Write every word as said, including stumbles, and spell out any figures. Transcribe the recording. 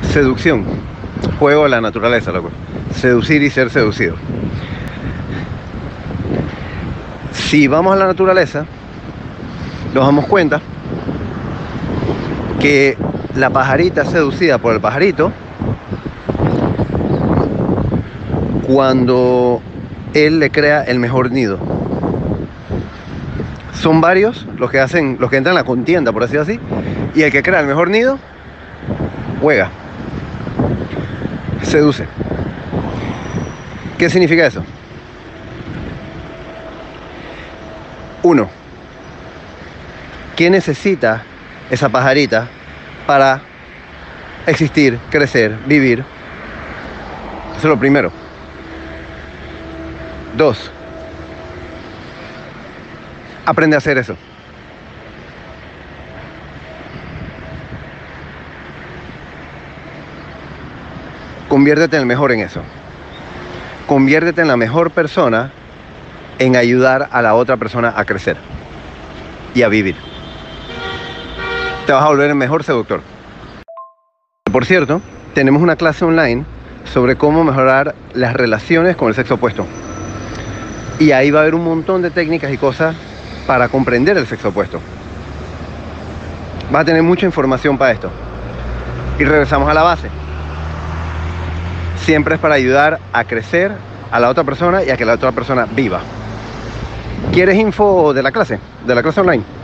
Seducción. Juego de la naturaleza, loco. Seducir y ser seducido. Si vamos a la naturaleza, nos damos cuenta que la pajarita seducida por el pajarito, cuando él le crea el mejor nido. Son varios los que hacen, los que entran en la contienda, por decirlo así, y el que crea el mejor nido juega, seduce. ¿Qué significa eso? Uno, ¿qué necesita esa pajarita para existir, crecer, vivir? Eso es lo primero. Dos, aprende a hacer eso. Conviértete en el mejor en eso. Conviértete en la mejor persona en ayudar a la otra persona a crecer y a vivir. Te vas a volver el mejor seductor. Por cierto, tenemos una clase online sobre cómo mejorar las relaciones con el sexo opuesto. Y ahí va a haber un montón de técnicas y cosas para comprender el sexo opuesto. Vas a tener mucha información para esto. Y regresamos a la base. Siempre es para ayudar a crecer a la otra persona y a que la otra persona viva. ¿Quieres info de la clase? De la clase online.